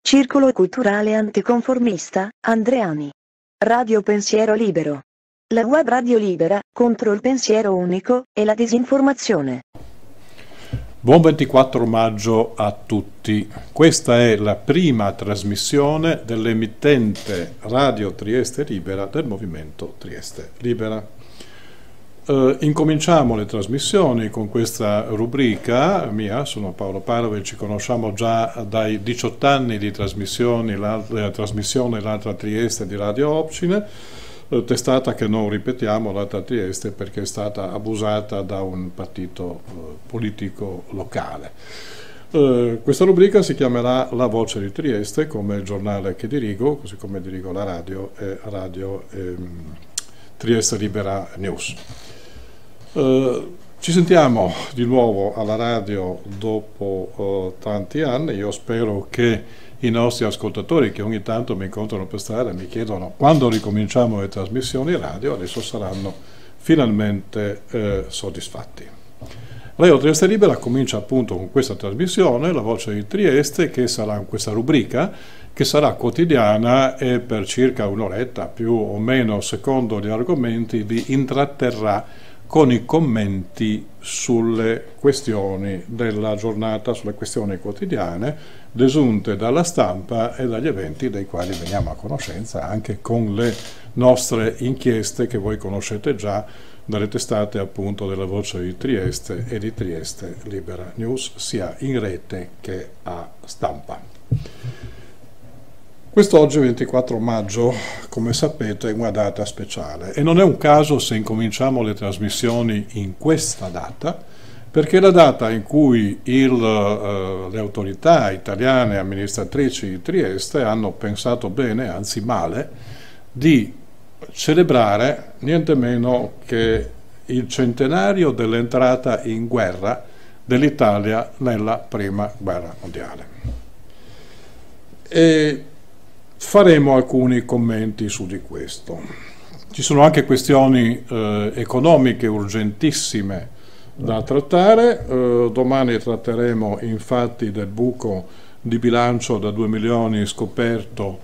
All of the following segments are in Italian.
Circolo culturale anticonformista, Andreani. Radio Pensiero Libero. La web radio libera, contro il pensiero unico e la disinformazione. Buon 24 maggio a tutti. Questa è la prima trasmissione dell'emittente Radio Trieste Libera del Movimento Trieste Libera. Incominciamo le trasmissioni con questa rubrica mia. Sono Paolo Parove, ci conosciamo già dai 18 anni di trasmissioni, la trasmissione L'Altra Trieste di Radio Opcine, testata che non ripetiamo, L'Altra Trieste, perché è stata abusata da un partito politico locale. Questa rubrica si chiamerà La Voce di Trieste, come il giornale che dirigo, così come dirigo la radio e Trieste Libera News. Ci sentiamo di nuovo alla radio dopo tanti anni. Io spero che i nostri ascoltatori, che ogni tanto mi incontrano per strada e mi chiedono quando ricominciamo le trasmissioni radio, adesso saranno finalmente soddisfatti. Radio Trieste Libera comincia appunto con questa trasmissione, La Voce di Trieste, che sarà questa rubrica che sarà quotidiana e per circa un'oretta, più o meno secondo gli argomenti, vi intratterrà con i commenti sulle questioni della giornata, sulle questioni quotidiane desunte dalla stampa e dagli eventi dei quali veniamo a conoscenza, anche con le nostre inchieste che voi conoscete già dalle testate appunto della Voce di Trieste e di Trieste Libera News, sia in rete che a stampa. Quest'oggi, 24 maggio, come sapete, è una data speciale e non è un caso se incominciamo le trasmissioni in questa data, perché è la data in cui le autorità italiane amministratrici di Trieste hanno pensato bene, anzi male, di celebrare niente meno che il centenario dell'entrata in guerra dell'Italia nella Prima Guerra Mondiale. E faremo alcuni commenti su di questo. Ci sono anche questioni economiche urgentissime da trattare. Domani tratteremo infatti del buco di bilancio da 2 milioni scoperto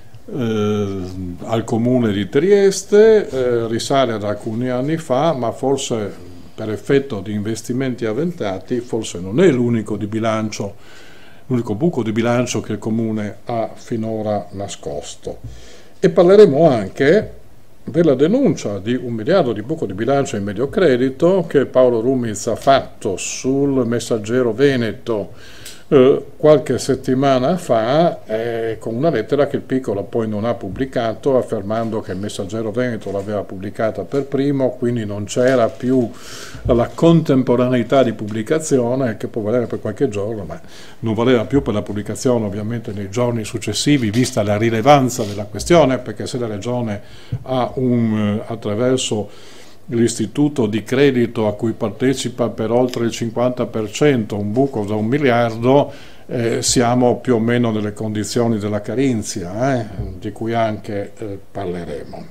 al comune di Trieste, risale ad alcuni anni fa, ma forse per effetto di investimenti avventati forse non è l'unico buco di bilancio che il comune ha finora nascosto. E parleremo anche della denuncia di 1 miliardo di buco di bilancio in medio credito che Paolo Rumiz ha fatto sul Messaggero Veneto qualche settimana fa, con una lettera che il Piccolo poi non ha pubblicato, affermando che il Messaggero Veneto l'aveva pubblicata per primo, quindi non c'era più la contemporaneità di pubblicazione, che può valere per qualche giorno, ma non valeva più per la pubblicazione ovviamente nei giorni successivi, vista la rilevanza della questione, perché se la Regione ha attraverso l'istituto di credito a cui partecipa per oltre il 50% un buco da 1 miliardo, siamo più o meno nelle condizioni della Carinzia, di cui anche parleremo.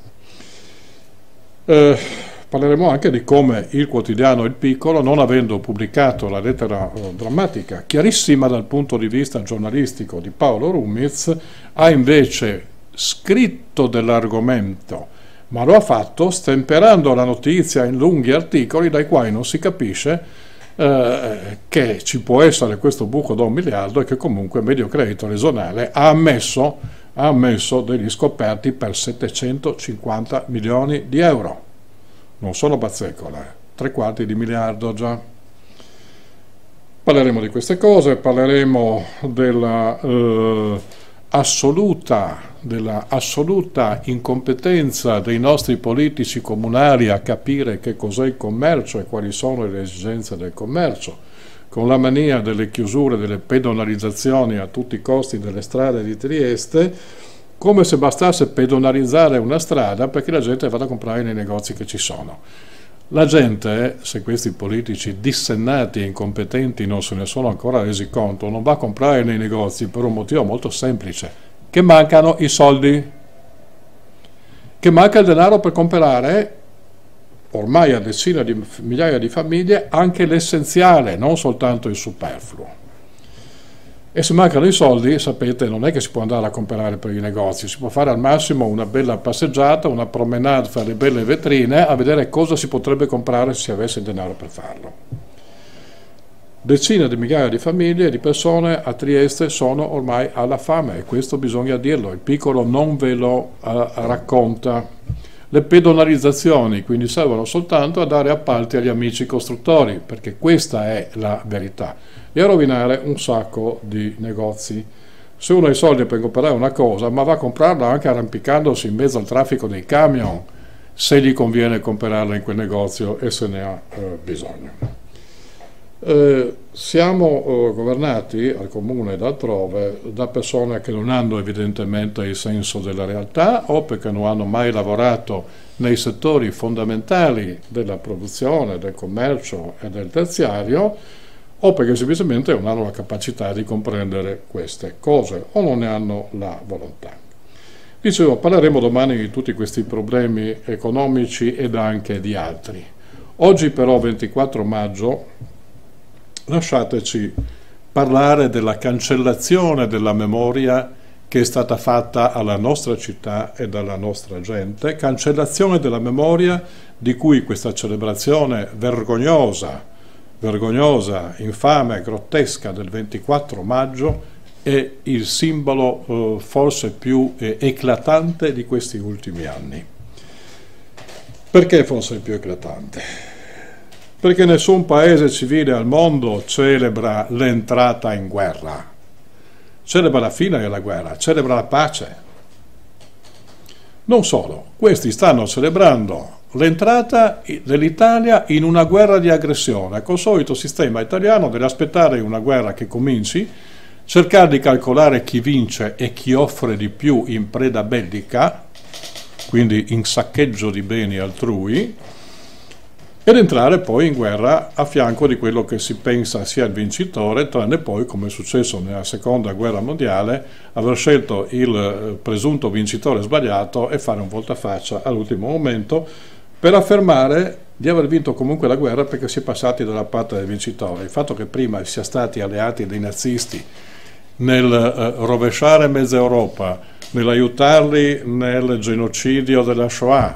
Parleremo anche di come il quotidiano Il Piccolo, non avendo pubblicato la lettera drammatica, chiarissima dal punto di vista giornalistico di Paolo Rumiz, ha invece scritto dell'argomento, ma lo ha fatto stemperando la notizia in lunghi articoli dai quali non si capisce che ci può essere questo buco da 1 miliardo e che comunque Mediocredito regionale ha ammesso degli scoperti per 750 milioni di euro. Non sono bazzecole, 3/4 di miliardo già. Parleremo di queste cose, parleremo della assoluta incompetenza dei nostri politici comunali a capire che cos'è il commercio e quali sono le esigenze del commercio, con la mania delle chiusure, delle pedonalizzazioni a tutti i costi delle strade di Trieste, come se bastasse pedonalizzare una strada perché la gente vada a comprare nei negozi che ci sono. La gente, se questi politici dissennati e incompetenti non se ne sono ancora resi conto, non va a comprare nei negozi per un motivo molto semplice, che mancano i soldi, che manca il denaro per comprare, ormai a decine di migliaia di famiglie, anche l'essenziale, non soltanto il superfluo. E se mancano i soldi, sapete, non è che si può andare a comprare per i negozi, si può fare al massimo una bella passeggiata, una promenade fra le belle vetrine, a vedere cosa si potrebbe comprare se si avesse il denaro per farlo. Decine di migliaia di famiglie e di persone a Trieste sono ormai alla fame, e questo bisogna dirlo, il piccolo non ve lo racconta. Le pedonalizzazioni quindi servono soltanto a dare appalti agli amici costruttori, perché questa è la verità, e a rovinare un sacco di negozi. Se uno ha i soldi per comprare una cosa, ma va a comprarla anche arrampicandosi in mezzo al traffico dei camion, se gli conviene comprarla in quel negozio e se ne ha bisogno. Siamo governati al comune ed altrove da persone che non hanno evidentemente il senso della realtà, o perché non hanno mai lavorato nei settori fondamentali della produzione, del commercio e del terziario, o perché semplicemente non hanno la capacità di comprendere queste cose o non ne hanno la volontà. Dicevo, parleremo domani di tutti questi problemi economici ed anche di altri. Oggi però, 24 maggio, lasciateci parlare della cancellazione della memoria che è stata fatta alla nostra città e alla nostra gente, cancellazione della memoria di cui questa celebrazione vergognosa, infame, grottesca del 24 maggio è il simbolo forse più eclatante di questi ultimi anni. Perché forse il più eclatante? Perché nessun paese civile al mondo celebra l'entrata in guerra, celebra la fine della guerra, celebra la pace. Non solo, questi stanno celebrando l'entrata dell'Italia in una guerra di aggressione, col solito sistema italiano dell'aspettare una guerra che cominci, cercare di calcolare chi vince e chi offre di più in preda bellica, quindi in saccheggio di beni altrui, ed entrare poi in guerra a fianco di quello che si pensa sia il vincitore, tranne poi, come è successo nella seconda guerra mondiale, aver scelto il presunto vincitore sbagliato e fare un voltafaccia all'ultimo momento per affermare di aver vinto comunque la guerra perché si è passati dalla parte del vincitore. Il fatto che prima sia stati alleati dei nazisti nel rovesciare mezza Europa, nell'aiutarli nel genocidio della Shoah,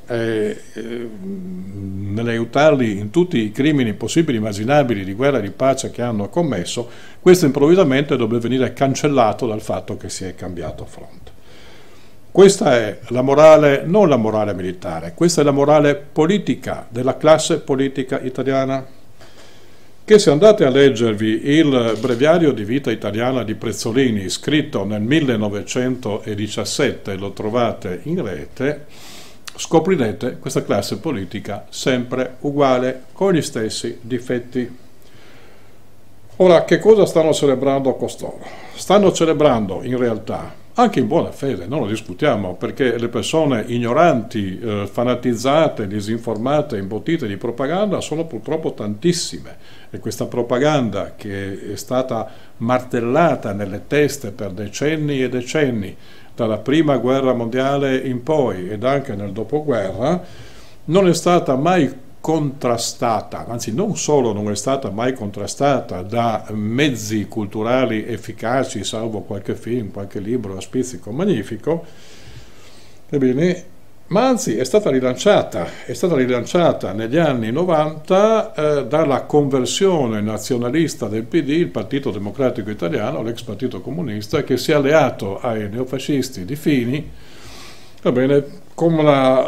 nell'aiutarli in tutti i crimini possibili e immaginabili di guerra e di pace che hanno commesso, questo improvvisamente dovrebbe venire cancellato dal fatto che si è cambiato fronte. Questa è la morale, non la morale militare, questa è la morale politica della classe politica italiana, che se andate a leggervi il breviario di vita italiana di Prezzolini, scritto nel 1917, lo trovate in rete, scoprirete questa classe politica sempre uguale, con gli stessi difetti. Ora, che cosa stanno celebrando costoro? Stanno celebrando in realtà, anche in buona fede, non lo discutiamo, perché le persone ignoranti, fanatizzate, disinformate, imbottite di propaganda sono purtroppo tantissime, e questa propaganda che è stata martellata nelle teste per decenni e decenni, dalla prima guerra mondiale in poi ed anche nel dopoguerra, non è stata mai contrastata, anzi non solo non è stata mai contrastata da mezzi culturali efficaci, salvo qualche film, qualche libro a spizzico magnifico, ebbene, ma anzi è stata rilanciata negli anni 90 dalla conversione nazionalista del PD, il Partito Democratico Italiano, l'ex Partito Comunista, che si è alleato ai neofascisti di Fini, va bene, con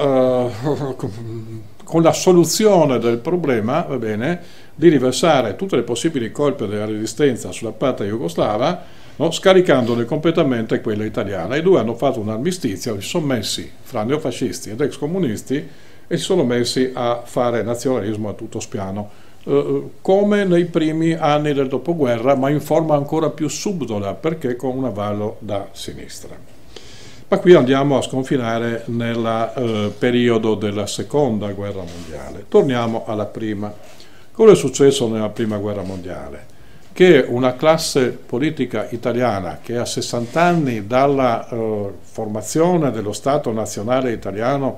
la soluzione del problema, va bene, di riversare tutte le possibili colpe della resistenza sulla parte jugoslava, no, scaricandone completamente quella italiana. I due hanno fatto un armistizio, si sono messi fra neofascisti ed ex comunisti e si sono messi a fare nazionalismo a tutto spiano, come nei primi anni del dopoguerra, ma in forma ancora più subdola, perché con un avallo da sinistra. Ma qui andiamo a sconfinare nel periodo della seconda guerra mondiale. Torniamo alla prima. Cosa è successo nella prima guerra mondiale? Che una classe politica italiana che a 60 anni dalla formazione dello Stato nazionale italiano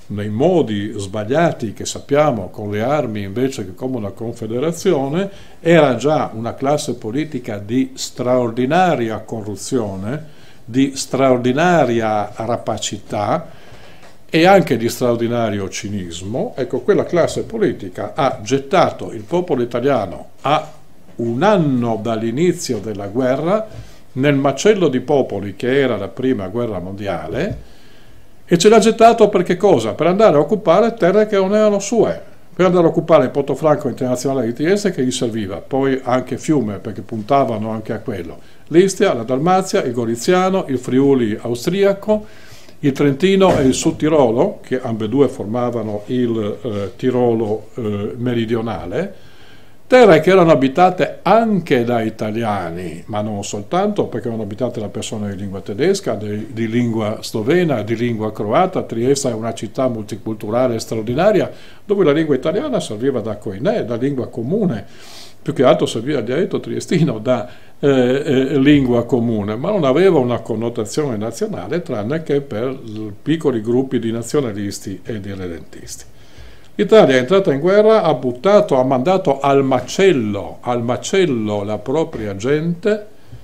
nei modi sbagliati che sappiamo, con le armi invece che come una confederazione, era già una classe politica di straordinaria corruzione, di straordinaria rapacità e anche di straordinario cinismo. Ecco, quella classe politica ha gettato il popolo italiano a un anno dall'inizio della guerra nel macello di popoli che era la prima guerra mondiale, e ce l'ha gettato per che cosa? Per andare a occupare terre che non erano sue, per andare a occupare il Porto Franco Internazionale di Trieste, che gli serviva, poi anche Fiume, perché puntavano anche a quello, l'Istria, la Dalmazia, il Goriziano, il Friuli austriaco, il Trentino e il Sud Tirolo, che ambedue formavano il Tirolo meridionale, terre che erano abitate anche da italiani, ma non soltanto, perché erano abitate da persone di lingua tedesca, di lingua slovena, di lingua croata. Trieste è una città multiculturale straordinaria, dove la lingua italiana serviva da koiné, da lingua comune, più che altro serviva il dialetto triestino da lingua comune, ma non aveva una connotazione nazionale, tranne che per piccoli gruppi di nazionalisti e di redentisti. L'Italia è entrata in guerra, ha mandato al macello la propria gente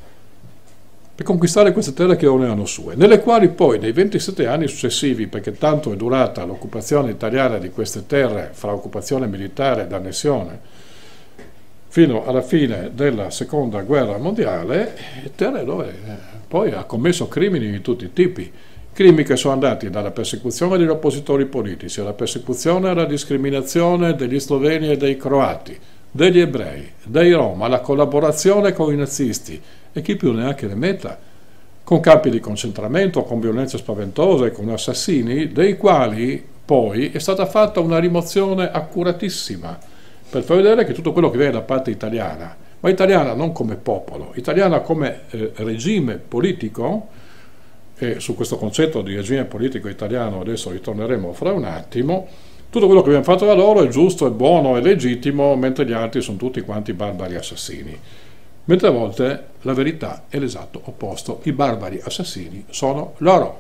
per conquistare queste terre che non erano sue, nelle quali poi nei 27 anni successivi, perché tanto è durata l'occupazione italiana di queste terre, fra occupazione militare ed annessione, fino alla fine della seconda guerra mondiale, terre dove poi ha commesso crimini di tutti i tipi. Crimini che sono andati dalla persecuzione degli oppositori politici, alla persecuzione e alla discriminazione degli sloveni e dei croati, degli ebrei, dei rom, alla collaborazione con i nazisti, e chi più neanche ne metta, con campi di concentramento, con violenze spaventose, con assassini, dei quali poi è stata fatta una rimozione accuratissima, per far vedere che tutto quello che viene da parte italiana, ma italiana non come popolo, italiana come regime politico, e su questo concetto di regime politico italiano adesso ritorneremo fra un attimo, tutto quello che abbiamo fatto da loro è giusto, è buono, è legittimo, mentre gli altri sono tutti quanti barbari assassini. Mentre a volte la verità è l'esatto opposto, i barbari assassini sono loro.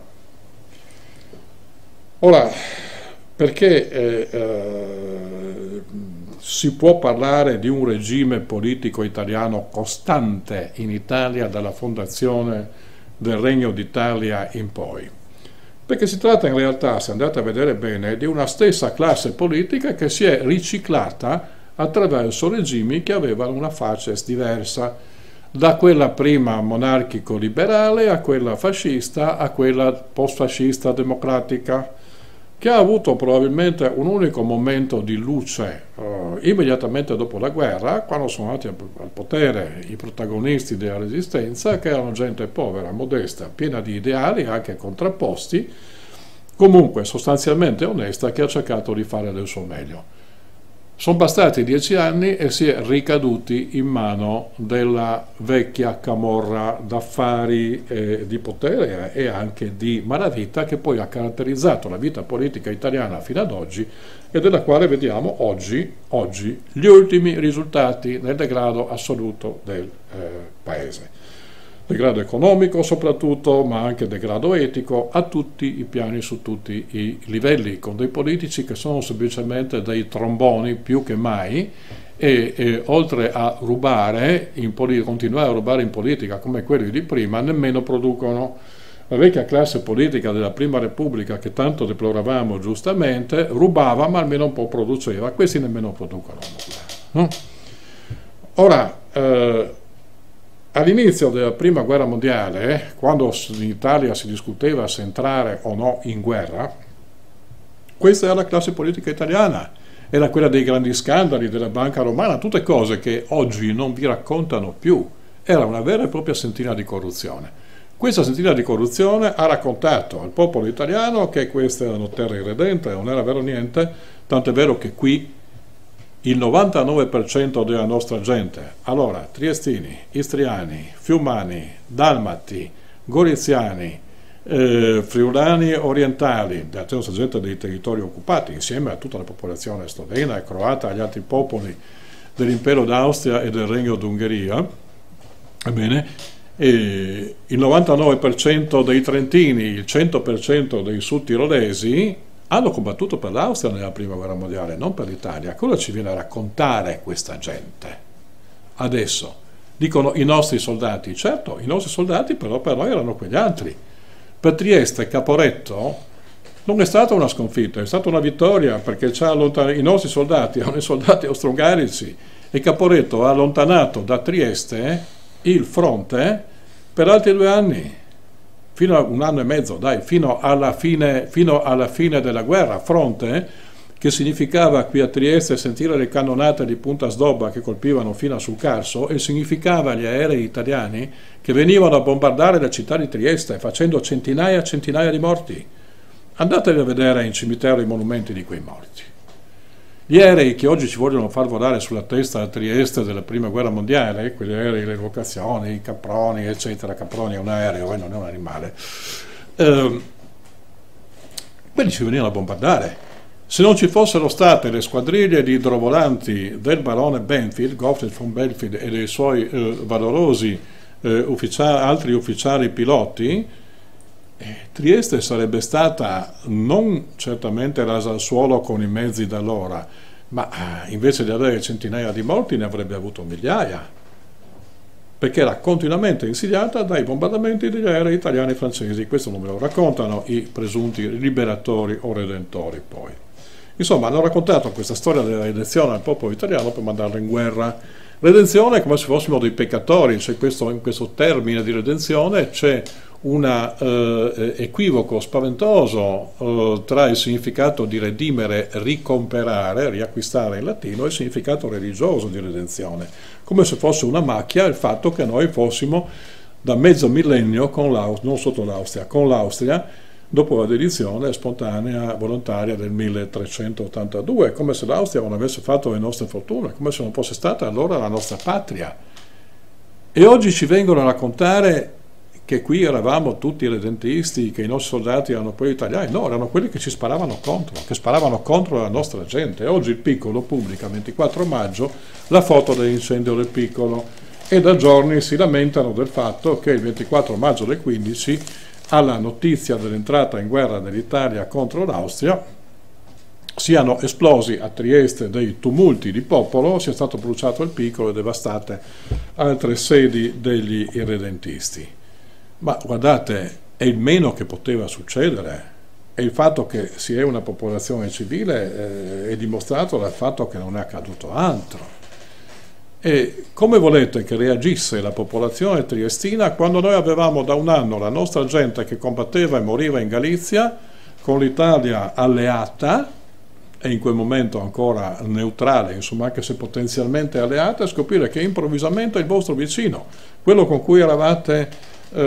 Ora, perché si può parlare di un regime politico italiano costante in Italia dalla fondazione del Regno d'Italia in poi? Perché si tratta in realtà, se andate a vedere bene, di una stessa classe politica che si è riciclata attraverso regimi che avevano una facies diversa, da quella prima monarchico-liberale a quella fascista, a quella post-fascista democratica, che ha avuto probabilmente un unico momento di luce immediatamente dopo la guerra, quando sono andati al potere i protagonisti della resistenza, che erano gente povera, modesta, piena di ideali, anche contrapposti, comunque sostanzialmente onesta, che ha cercato di fare del suo meglio. Sono bastati 10 anni e si è ricaduti in mano della vecchia camorra d'affari, di potere e anche di malavita, che poi ha caratterizzato la vita politica italiana fino ad oggi, e della quale vediamo oggi gli ultimi risultati nel degrado assoluto del Paese. Degrado economico soprattutto, ma anche degrado etico a tutti i piani, su tutti i livelli, con dei politici che sono semplicemente dei tromboni più che mai, e oltre a rubare, continuare a rubare in politica come quelli di prima, nemmeno producono. La vecchia classe politica della Prima Repubblica, che tanto deploravamo giustamente, rubava ma almeno un po' produceva. Questi nemmeno producono nulla. Ora, all'inizio della Prima Guerra Mondiale, quando in Italia si discuteva se entrare o no in guerra, questa era la classe politica italiana, era quella dei grandi scandali, della banca romana, tutte cose che oggi non vi raccontano più. Era una vera e propria sentina di corruzione. Questa sentina di corruzione ha raccontato al popolo italiano che queste erano terre irredente, non era vero niente, tanto è vero che qui il 99% della nostra gente, allora triestini, istriani, fiumani, dalmati, goriziani, friulani orientali, la nostra gente dei territori occupati, insieme a tutta la popolazione slovena e croata, agli altri popoli dell'impero d'Austria e del Regno d'Ungheria, ebbene, il 99% dei trentini, il 100% dei sudtirolesi hanno combattuto per l'Austria nella prima guerra mondiale, non per l'Italia. Cosa ci viene a raccontare questa gente? Adesso dicono i nostri soldati. Certo, i nostri soldati però per noi erano quegli altri. Per Trieste, Caporetto non è stata una sconfitta, è stata una vittoria, perché i nostri soldati erano i soldati austro-ungarici, e Caporetto ha allontanato da Trieste il fronte per altri 2 anni, fino a 1 anno e mezzo, dai, fino alla fine della guerra. Fronte che significava qui a Trieste sentire le cannonate di Punta Sdobba che colpivano fino a sul Carso, e significava gli aerei italiani che venivano a bombardare la città di Trieste facendo centinaia e centinaia di morti. Andatevi a vedere in cimitero i monumenti di quei morti. Gli aerei che oggi ci vogliono far volare sulla testa a Trieste della prima guerra mondiale, quegli aerei, le evocazioni, i Caproni, eccetera. Caproni è un aereo, non è un animale. Quelli ci venivano a bombardare. Se non ci fossero state le squadriglie di idrovolanti del barone Benfield, Gottfried von Benfield, e dei suoi valorosi altri ufficiali piloti, Trieste sarebbe stata non certamente rasa al suolo con i mezzi d'allora, ma invece di avere centinaia di morti ne avrebbe avuto migliaia, perché era continuamente insidiata dai bombardamenti degli aerei italiani e francesi. Questo non me lo raccontano i presunti liberatori o redentori poi. Insomma, hanno raccontato questa storia della redenzione al popolo italiano per mandarlo in guerra. Redenzione come se fossimo dei peccatori. In questo termine di redenzione c'è un equivoco spaventoso tra il significato di redimere, ricomperare, riacquistare in latino, e il significato religioso di redenzione, come se fosse una macchia il fatto che noi fossimo da mezzo millennio non sotto l'Austria, con l'Austria, dopo la dedizione spontanea volontaria del 1382, come se l'Austria non avesse fatto le nostre fortune, come se non fosse stata allora la nostra patria. E oggi ci vengono a raccontare che qui eravamo tutti redentisti, che i nostri soldati erano quelli italiani. No, erano quelli che ci sparavano contro, che sparavano contro la nostra gente. Oggi il Piccolo pubblica, 24 maggio, la foto dell'incendio del Piccolo, e da giorni si lamentano del fatto che il 24 maggio del 15, alla notizia dell'entrata in guerra dell'Italia contro l'Austria, siano esplosi a Trieste dei tumulti di popolo, sia stato bruciato il Piccolo e devastate altre sedi degli irredentisti. Ma guardate, è il meno che poteva succedere, e il fatto che si è una popolazione civile è dimostrato dal fatto che non è accaduto altro. E come volete che reagisse la popolazione triestina quando noi avevamo da 1 anno la nostra gente che combatteva e moriva in Galizia con l'Italia alleata, e in quel momento ancora neutrale, insomma, anche se potenzialmente alleata, e scoprire che improvvisamente il vostro vicino, quello con cui eravate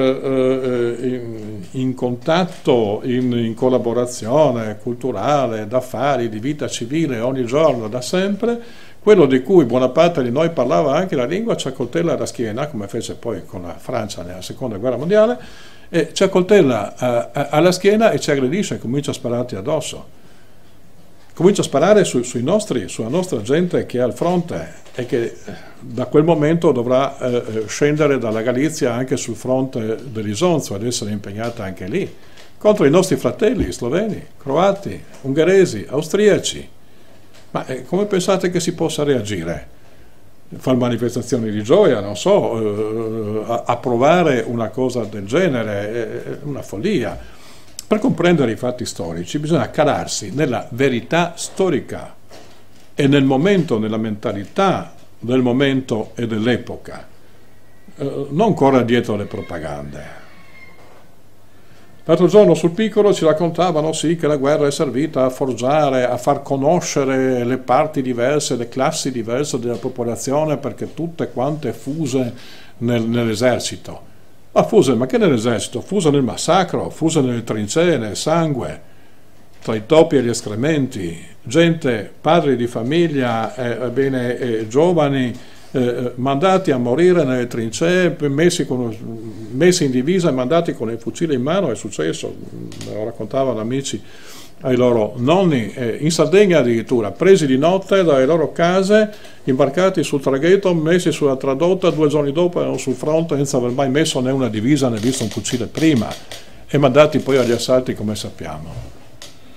in contatto, in collaborazione culturale, d'affari, di vita civile ogni giorno, da sempre, quello di cui buona parte di noi parlava anche la lingua, ci accoltella alla schiena, come fece poi con la Francia nella seconda guerra mondiale, e ci accoltella alla schiena e ci aggredisce e comincia a spararti addosso. Comincia a sparare sulla nostra gente che è al fronte e che da quel momento dovrà scendere dalla Galizia anche sul fronte dell'Isonzo ad essere impegnata anche lì, contro i nostri fratelli sloveni, croati, ungheresi, austriaci. Ma come pensate che si possa reagire? Fare manifestazioni di gioia, non so, approvare una cosa del genere, è una follia. Per comprendere i fatti storici bisogna calarsi nella verità storica e nel momento, nella mentalità del momento e dell'epoca, non correre dietro le propagande. L'altro giorno sul Piccolo ci raccontavano sì che la guerra è servita a forgiare, a far conoscere le parti diverse, le classi diverse della popolazione, perché tutte quante fuse nell'esercito. Ma che nell'esercito? Fuse nel massacro, fuse nelle trincee, nel sangue, tra i topi e gli escrementi, gente, padri di famiglia, giovani, mandati a morire nelle trincee, messi in divisa e mandati con il fucile in mano. È successo, me lo raccontavano amici ai loro nonni, in Sardegna addirittura, presi di notte dalle loro case, imbarcati sul traghetto, messi sulla tradotta, 2 giorni dopo erano sul fronte senza aver mai messo né una divisa né visto un fucile prima, e mandati poi agli assalti come sappiamo.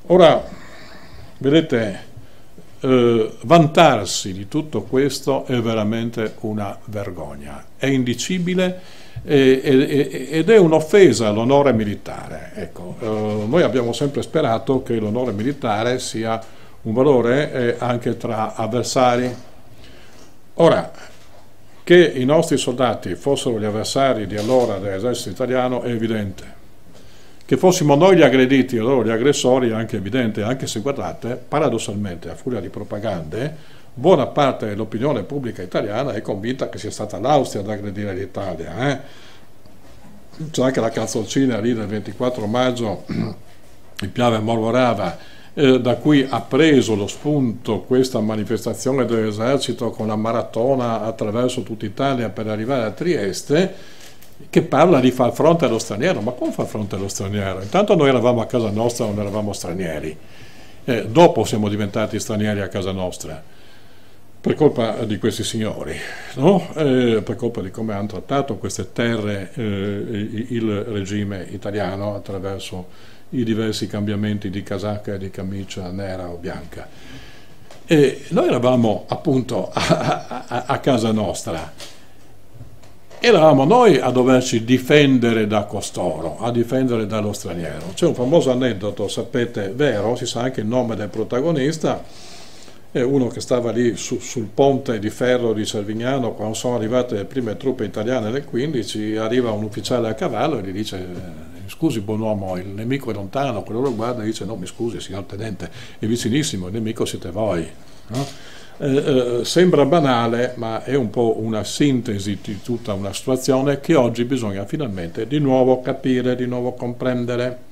Ora, vedete, vantarsi di tutto questo è veramente una vergogna, è indicibile ed è un'offesa all'onore militare. Ecco, noi abbiamo sempre sperato che l'onore militare sia un valore anche tra avversari. Ora, che i nostri soldati fossero gli avversari di allora dell'esercito italiano è evidente. Che fossimo noi gli aggrediti e loro gli aggressori è anche evidente, anche se guardate, paradossalmente, a furia di propagande, buona parte dell'opinione pubblica italiana è convinta che sia stata l'Austria ad aggredire l'Italia. C'è anche la canzoncina lì del 24 maggio, il Piave Mormorava, da cui ha preso lo spunto questa manifestazione dell'esercito con la maratona attraverso tutta Italia per arrivare a Trieste, che parla di far fronte allo straniero. Ma come far fronte allo straniero? Intanto noi eravamo a casa nostra, non eravamo stranieri, dopo siamo diventati stranieri a casa nostra per colpa di questi signori, no? Per colpa di come hanno trattato queste terre il regime italiano attraverso i diversi cambiamenti di casacca e di camicia nera o bianca. E noi eravamo appunto a casa nostra. Eravamo noi a doverci difendere da costoro, a difendere dallo straniero. C'è un famoso aneddoto, sapete, vero, si sa anche il nome del protagonista, è uno che stava lì sul ponte di ferro di Servignano quando sono arrivate le prime truppe italiane nel 15, arriva un ufficiale a cavallo e gli dice: scusi buon uomo, il nemico è lontano, quello lo guarda e dice: no, mi scusi signor tenente, è vicinissimo, il nemico siete voi, no? Sembra banale, ma è un po' una sintesi di tutta una situazione che oggi bisogna finalmente di nuovo capire, di nuovo comprendere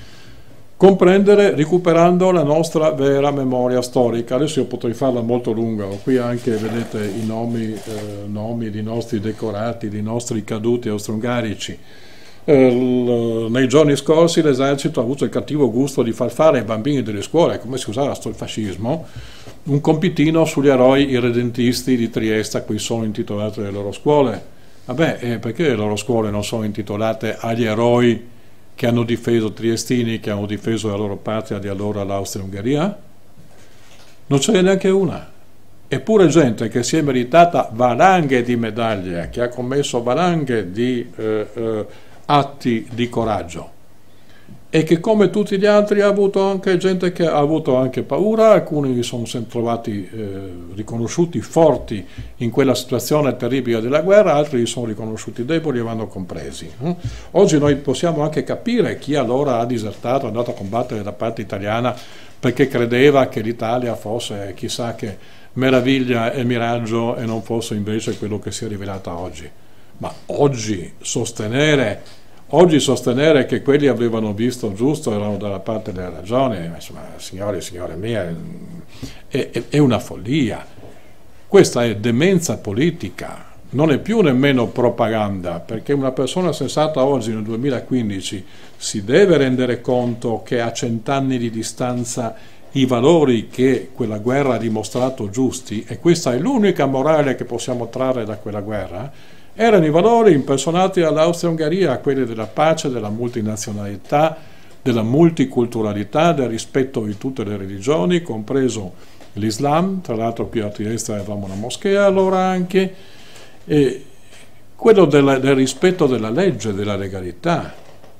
recuperando la nostra vera memoria storica. Adesso io potrei farla molto lunga, ho qui anche, vedete, i nomi di nostri decorati, di nostri caduti austro-ungarici. Nei giorni scorsi l'esercito ha avuto il cattivo gusto di far fare ai bambini delle scuole, come si usava il fascismo, un compitino sugli eroi irredentisti di Trieste a cui sono intitolate le loro scuole. Vabbè, perché le loro scuole non sono intitolate agli eroi che hanno difeso triestini, che hanno difeso la loro patria di allora, l'Austria-Ungheria? Non ce n'è neanche una. Eppure gente che si è meritata valanghe di medaglie, che ha commesso valanghe di atti di coraggio, e che come tutti gli altri ha avuto anche gente che ha avuto anche paura. Alcuni si sono trovati riconosciuti forti in quella situazione terribile della guerra, altri sono riconosciuti deboli e vanno compresi. Oggi noi possiamo anche capire chi allora ha disertato, è andato a combattere da parte italiana perché credeva che l'Italia fosse chissà che meraviglia e miraggio e non fosse invece quello che si è rivelata oggi. Ma oggi sostenere che quelli avevano visto giusto, erano dalla parte della ragione, insomma, signori e signore mie, è una follia. Questa è demenza politica, non è più nemmeno propaganda, perché una persona sensata oggi nel 2015 si deve rendere conto che a 100 anni di distanza i valori che quella guerra ha dimostrato giusti, e questa è l'unica morale che possiamo trarre da quella guerra, erano i valori impersonati dall'Austria-Ungheria, quelli della pace, della multinazionalità, della multiculturalità, del rispetto di tutte le religioni, compreso l'Islam. Tra l'altro qui a Trieste avevamo una moschea allora anche, e quello del rispetto della legge, della legalità.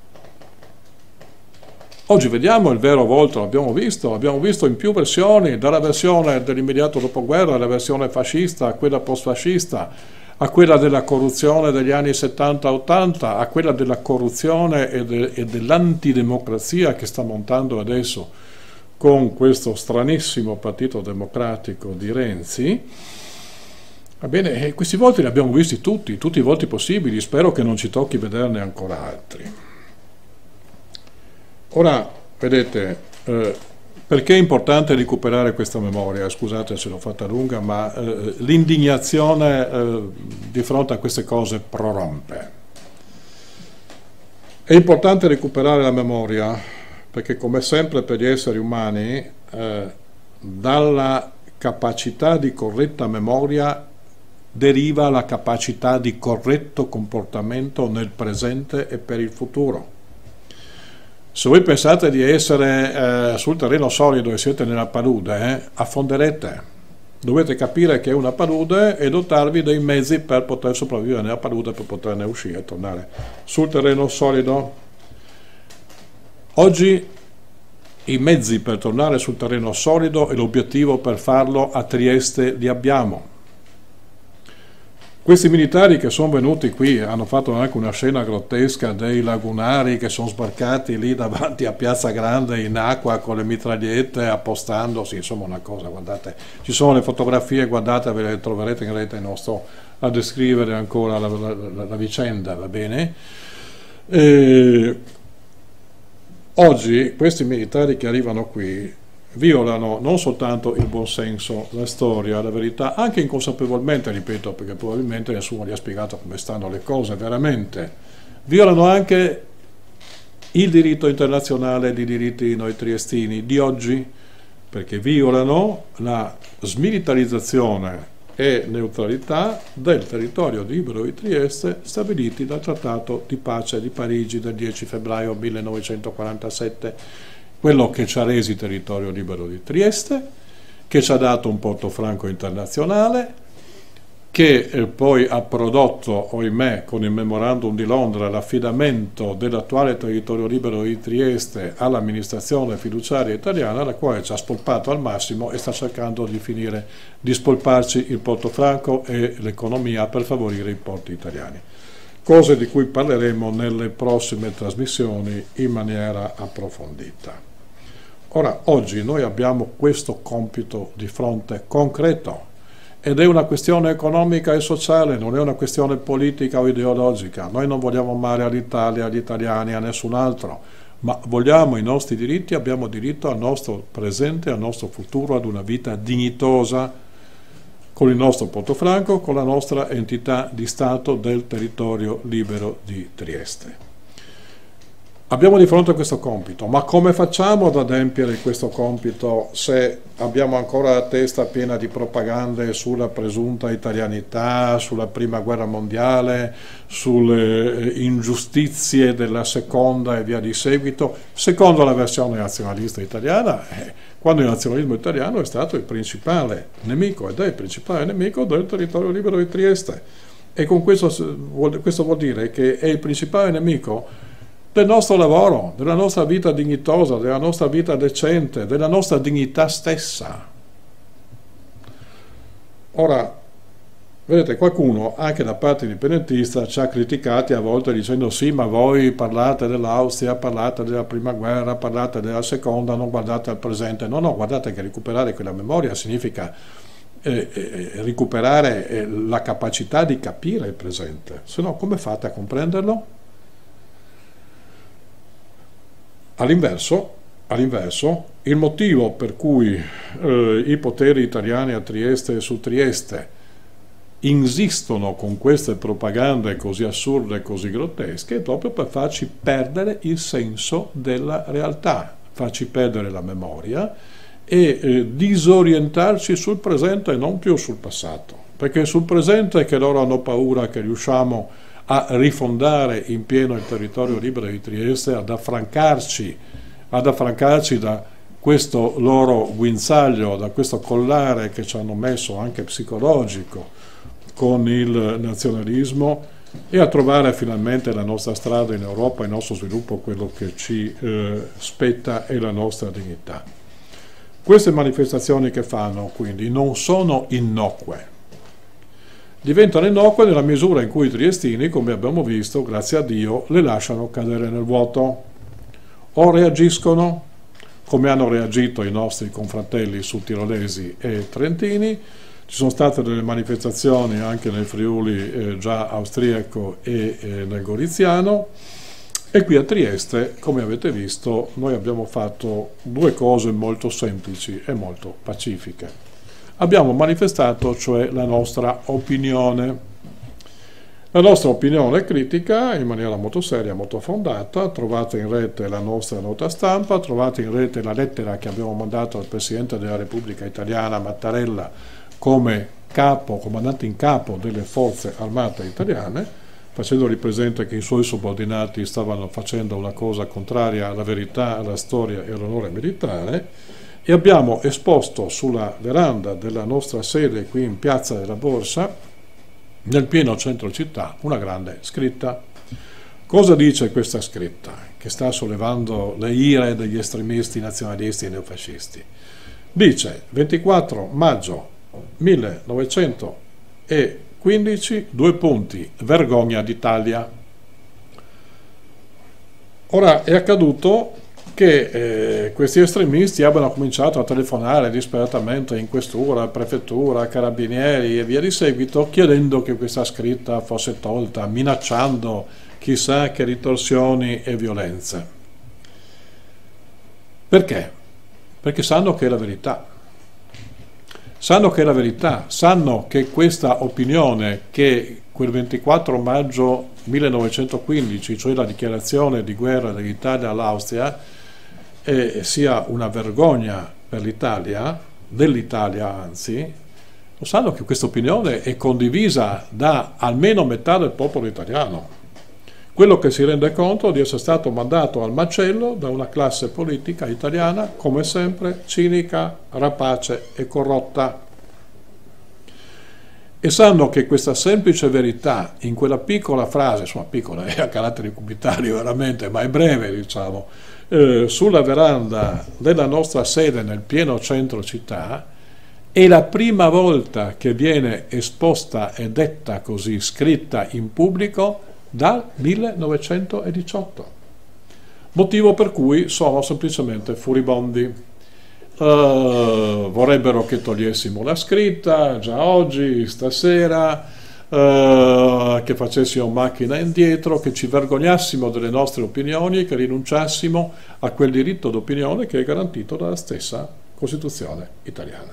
Oggi vediamo il vero volto, l'abbiamo visto in più versioni, dalla versione dell'immediato dopoguerra alla versione fascista, a quella post-fascista, a quella della corruzione degli anni 70-80, a quella della corruzione e dell'antidemocrazia che sta montando adesso con questo stranissimo partito democratico di Renzi. Va bene, questi volti li abbiamo visti tutti i volti possibili, spero che non ci tocchi vederne ancora altri. Ora, vedete, perché è importante recuperare questa memoria? Scusate se l'ho fatta lunga, ma l'indignazione di fronte a queste cose prorompe. È importante recuperare la memoria perché, come sempre per gli esseri umani, dalla capacità di corretta memoria deriva la capacità di corretto comportamento nel presente e per il futuro. Se voi pensate di essere sul terreno solido e siete nella palude, affonderete. Dovete capire che è una palude e dotarvi dei mezzi per poter sopravvivere nella palude, per poterne uscire e tornare sul terreno solido. Oggi i mezzi per tornare sul terreno solido e l'obiettivo per farlo a Trieste li abbiamo. Questi militari che sono venuti qui hanno fatto anche una scena grottesca dei lagunari che sono sbarcati lì davanti a Piazza Grande in acqua con le mitragliette appostandosi, insomma una cosa, guardate, ci sono le fotografie, guardate, ve le troverete in rete, non sto a descrivere ancora la vicenda, va bene? Oggi questi militari che arrivano qui violano non soltanto il buonsenso, la storia, la verità, anche inconsapevolmente, ripeto, perché probabilmente nessuno gli ha spiegato come stanno le cose veramente, violano anche il diritto internazionale di diritti di noi triestini di oggi, perché violano la smilitarizzazione e neutralità del territorio libero di Trieste stabiliti dal Trattato di Pace di Parigi del 10 febbraio 1947, quello che ci ha resi territorio libero di Trieste, che ci ha dato un porto franco internazionale, che poi ha prodotto, ohimè, con il memorandum di Londra, l'affidamento dell'attuale territorio libero di Trieste all'amministrazione fiduciaria italiana, la quale ci ha spolpato al massimo e sta cercando di finire di spolparci il porto franco e l'economia per favorire i porti italiani. Cose di cui parleremo nelle prossime trasmissioni in maniera approfondita. Ora, oggi noi abbiamo questo compito di fronte concreto ed è una questione economica e sociale, non è una questione politica o ideologica. Noi non vogliamo male all'Italia, agli italiani, a nessun altro, ma vogliamo i nostri diritti, abbiamo diritto al nostro presente, al nostro futuro, ad una vita dignitosa con il nostro porto franco, con la nostra entità di Stato del territorio libero di Trieste. Abbiamo di fronte a questo compito, ma come facciamo ad adempiere questo compito se abbiamo ancora la testa piena di propagande sulla presunta italianità, sulla prima guerra mondiale, sulle ingiustizie della seconda e via di seguito, secondo la versione nazionalista italiana, quando il nazionalismo italiano è stato il principale nemico ed è il principale nemico del territorio libero di Trieste. E con questo vuol dire che è il principale nemico del nostro lavoro, della nostra vita dignitosa, della nostra vita decente, della nostra dignità stessa. Ora, vedete, qualcuno, anche da parte indipendentista, ci ha criticati a volte dicendo sì, ma voi parlate dell'Austria, parlate della prima guerra, parlate della seconda, non guardate al presente. No, guardate che recuperare quella memoria significa recuperare la capacità di capire il presente, se no come fate a comprenderlo? All'inverso, il motivo per cui i poteri italiani a Trieste e su Trieste insistono con queste propagande così assurde e così grottesche è proprio per farci perdere il senso della realtà, farci perdere la memoria e disorientarci sul presente e non più sul passato, perché sul presente è che loro hanno paura che riusciamo a rifondare in pieno il territorio libero di Trieste, ad affrancarci da questo loro guinzaglio, da questo collare che ci hanno messo anche psicologico con il nazionalismo e a trovare finalmente la nostra strada in Europa, il nostro sviluppo, quello che ci spetta e la nostra dignità. Queste manifestazioni che fanno quindi non sono innocue. Diventano innocue nella misura in cui i triestini, come abbiamo visto, grazie a Dio, le lasciano cadere nel vuoto. O reagiscono, come hanno reagito i nostri confratelli sudtirolesi e trentini. Ci sono state delle manifestazioni anche nel Friuli già austriaco e nel goriziano. E qui a Trieste, come avete visto, noi abbiamo fatto due cose molto semplici e molto pacifiche. Abbiamo manifestato cioè la nostra opinione. La nostra opinione critica in maniera molto seria, molto fondata. Trovate in rete la nostra nota stampa, trovate in rete la lettera che abbiamo mandato al Presidente della Repubblica Italiana Mattarella come comandante in capo delle forze armate italiane, facendogli presente che i suoi subordinati stavano facendo una cosa contraria alla verità, alla storia e all'onore militare, e abbiamo esposto sulla veranda della nostra sede qui in Piazza della Borsa, nel pieno centro città, una grande scritta. Cosa dice questa scritta, che sta sollevando le ire degli estremisti nazionalisti e neofascisti? Dice: 24 maggio 1915, 2 punti, vergogna d'Italia. Ora è accaduto che questi estremisti abbiano cominciato a telefonare disperatamente in questura, prefettura, carabinieri e via di seguito, chiedendo che questa scritta fosse tolta, minacciando chissà che ritorsioni e violenze. Perché? Perché sanno che è la verità. Sanno che è la verità, sanno che questa opinione che quel 24 maggio 1915, cioè la dichiarazione di guerra dell'Italia all'Austria, sia una vergogna per l'Italia, dell'Italia anzi, lo sanno che questa opinione è condivisa da almeno metà del popolo italiano. Quello che si rende conto di essere stato mandato al macello da una classe politica italiana, come sempre, cinica, rapace e corrotta. E sanno che questa semplice verità, in quella piccola frase, insomma piccola, è a caratteri cubitali veramente, ma è breve, diciamo, sulla veranda della nostra sede nel pieno centro città, è la prima volta che viene esposta e detta così, scritta in pubblico, dal 1918, motivo per cui sono semplicemente furibondi. Vorrebbero che togliessimo la scritta già oggi, stasera, che facessimo macchina indietro, che ci vergognassimo delle nostre opinioni, che rinunciassimo a quel diritto d'opinione che è garantito dalla stessa Costituzione italiana.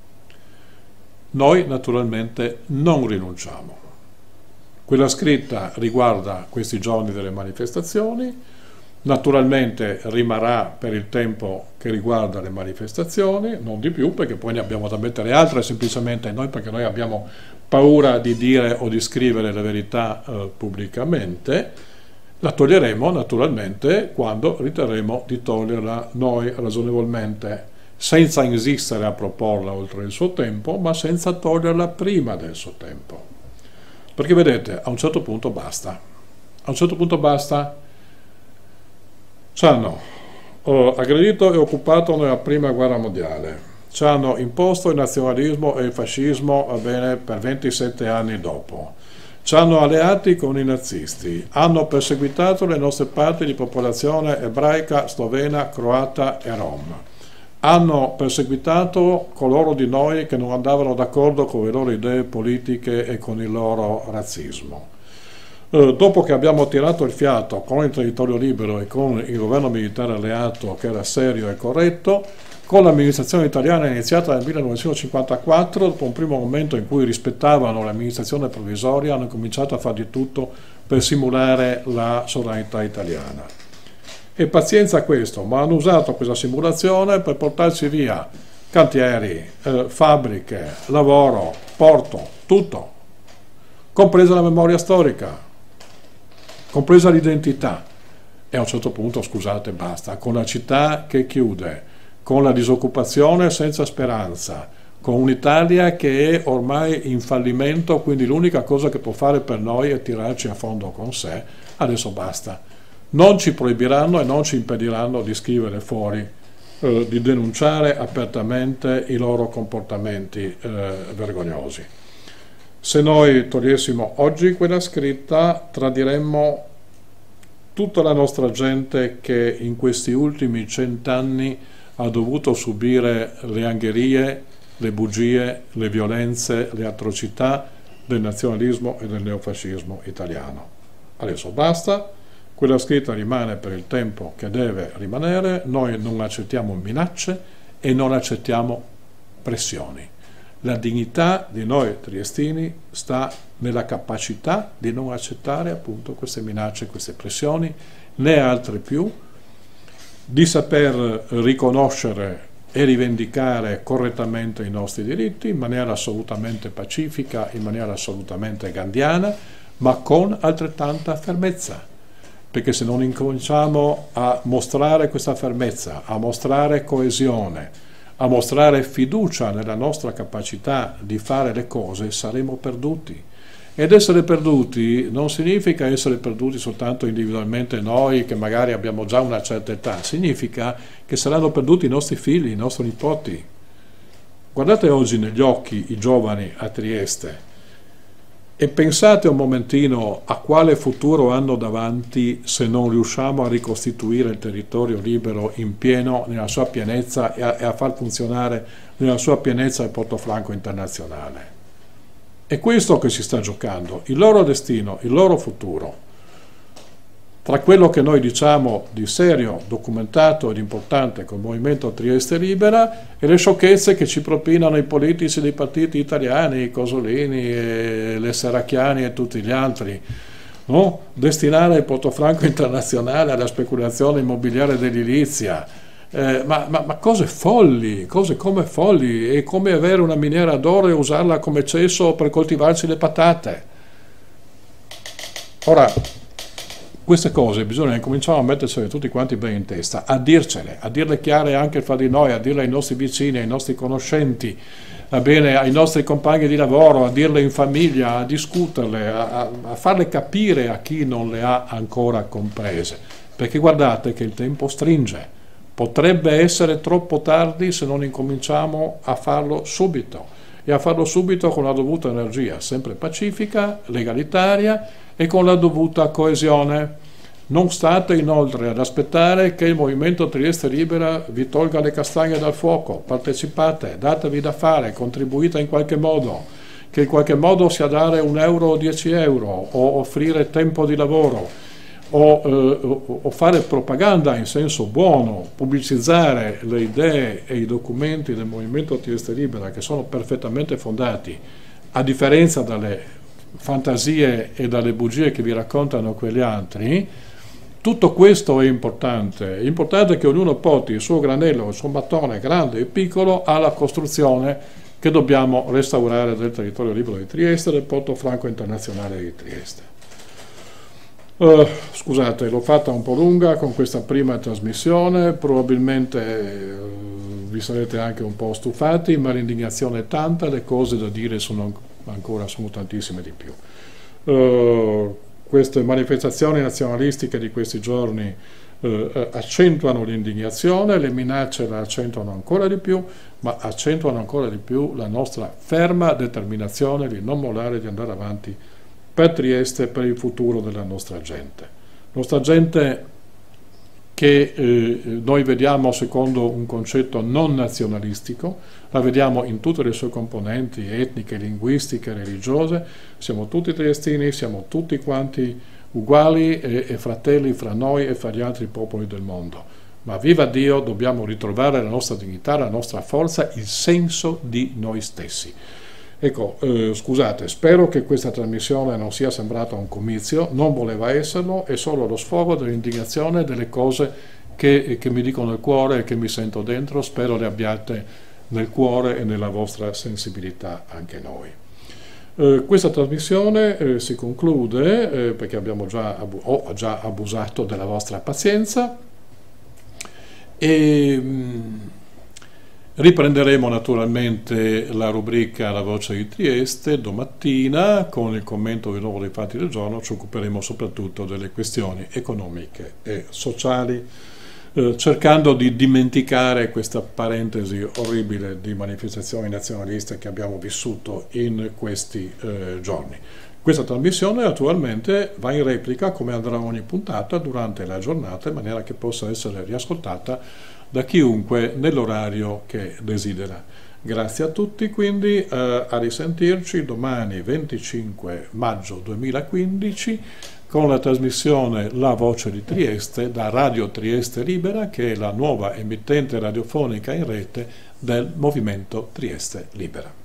Noi naturalmente non rinunciamo. Quella scritta riguarda questi giorni delle manifestazioni, naturalmente rimarrà per il tempo che riguarda le manifestazioni, non di più, perché poi ne abbiamo da mettere altre, semplicemente noi, perché noi abbiamo paura di dire o di scrivere la verità pubblicamente. La toglieremo naturalmente quando riterremo di toglierla noi ragionevolmente, senza insistere a proporla oltre il suo tempo, ma senza toglierla prima del suo tempo. Perché vedete, a un certo punto basta. A un certo punto basta. Ci hanno aggredito e occupato nella prima guerra mondiale. Ci hanno imposto il nazionalismo e il fascismo, va bene, per 27 anni dopo. Ci hanno alleati con i nazisti. Hanno perseguitato le nostre parti di popolazione ebraica, slovena, croata e rom. Hanno perseguitato coloro di noi che non andavano d'accordo con le loro idee politiche e con il loro razzismo. Dopo che abbiamo tirato il fiato con il territorio libero e con il governo militare alleato che era serio e corretto, con l'amministrazione italiana iniziata nel 1954, dopo un primo momento in cui rispettavano l'amministrazione provvisoria, hanno cominciato a fare di tutto per simulare la sovranità italiana. E pazienza a questo, ma hanno usato questa simulazione per portarci via cantieri, fabbriche, lavoro, porto, tutto, compresa la memoria storica, compresa l'identità. E a un certo punto, scusate, basta, con la città che chiude, con la disoccupazione senza speranza, con un'Italia che è ormai in fallimento, quindi l'unica cosa che può fare per noi è tirarci a fondo con sé, adesso basta. Non ci proibiranno e non ci impediranno di scrivere fuori, di denunciare apertamente i loro comportamenti vergognosi. Se noi togliessimo oggi quella scritta, tradiremmo tutta la nostra gente che in questi ultimi 100 anni ha dovuto subire le angherie, le bugie, le violenze, le atrocità del nazionalismo e del neofascismo italiano. Adesso basta. Quella scritta rimane per il tempo che deve rimanere, noi non accettiamo minacce e non accettiamo pressioni. La dignità di noi triestini sta nella capacità di non accettare appunto queste minacce, queste pressioni, né altre più, di saper riconoscere e rivendicare correttamente i nostri diritti in maniera assolutamente pacifica, in maniera assolutamente gandhiana, ma con altrettanta fermezza, perché se non incominciamo a mostrare questa fermezza, a mostrare coesione, a mostrare fiducia nella nostra capacità di fare le cose, saremo perduti. Ed essere perduti non significa essere perduti soltanto individualmente noi che magari abbiamo già una certa età, significa che saranno perduti i nostri figli, i nostri nipoti. Guardate oggi negli occhi i giovani a Trieste e pensate un momentino a quale futuro hanno davanti se non riusciamo a ricostituire il territorio libero in pieno, nella sua pienezza e a far funzionare nella sua pienezza il Portofranco internazionale. È questo che si sta giocando, il loro destino, il loro futuro. Tra quello che noi diciamo di serio, documentato ed importante col Movimento Trieste Libera e le sciocchezze che ci propinano i politici dei partiti italiani, i Cosolini, le Serracchiani e tutti gli altri, no? Destinare il Portofranco internazionale alla speculazione immobiliare ed edilizia. Ma cose folli, cose come folli, è come avere una miniera d'oro e usarla come cesso per coltivarci le patate. Ora, queste cose bisogna cominciare a mettersele tutti quanti bene in testa, a dircele, a dirle chiare anche fra di noi, a dirle ai nostri vicini, ai nostri conoscenti, va bene, ai nostri compagni di lavoro, a dirle in famiglia, a discuterle, a farle capire a chi non le ha ancora comprese. Perché guardate che il tempo stringe. Potrebbe essere troppo tardi se non incominciamo a farlo subito, e a farlo subito con la dovuta energia, sempre pacifica, legalitaria e con la dovuta coesione. Non state inoltre ad aspettare che il Movimento Trieste Libera vi tolga le castagne dal fuoco, partecipate, datevi da fare, contribuite in qualche modo, che in qualche modo sia dare 1 euro o 10 euro, o offrire tempo di lavoro, o fare propaganda in senso buono, pubblicizzare le idee e i documenti del Movimento Trieste Libera che sono perfettamente fondati, a differenza dalle fantasie e dalle bugie che vi raccontano quegli altri. Tutto questo è importante che ognuno porti il suo granello, il suo mattone grande e piccolo alla costruzione che dobbiamo restaurare del territorio libero di Trieste, del Portofranco internazionale di Trieste. Scusate, l'ho fatta un po' lunga con questa prima trasmissione, probabilmente vi sarete anche un po' stufati, ma l'indignazione è tanta, le cose da dire sono tantissime di più. Queste manifestazioni nazionalistiche di questi giorni accentuano l'indignazione, le minacce la accentuano ancora di più, ma accentuano ancora di più la nostra ferma determinazione di non mollare, di andare avanti per Trieste, per il futuro della nostra gente che noi vediamo secondo un concetto non nazionalistico, la vediamo in tutte le sue componenti etniche, linguistiche, religiose. Siamo tutti triestini, siamo tutti quanti uguali e fratelli fra noi e fra gli altri popoli del mondo, ma viva Dio, dobbiamo ritrovare la nostra dignità, la nostra forza, il senso di noi stessi. Ecco, scusate, spero che questa trasmissione non sia sembrata un comizio, non voleva esserlo, è solo lo sfogo dell'indignazione, delle cose che mi dicono il cuore e che mi sento dentro. Spero le abbiate nel cuore e nella vostra sensibilità anche noi. Questa trasmissione si conclude perché ho già abusato della vostra pazienza e riprenderemo naturalmente la rubrica La Voce di Trieste domattina con il commento di nuovo dei fatti del giorno. Ci occuperemo soprattutto delle questioni economiche e sociali, cercando di dimenticare questa parentesi orribile di manifestazioni nazionaliste che abbiamo vissuto in questi giorni. Questa trasmissione attualmente va in replica, come andrà ogni puntata, durante la giornata, in maniera che possa essere riascoltata da chiunque nell'orario che desidera. Grazie a tutti, quindi a risentirci domani 25 maggio 2015 con la trasmissione La Voce di Trieste da Radio Trieste Libera, che è la nuova emittente radiofonica in rete del Movimento Trieste Libera.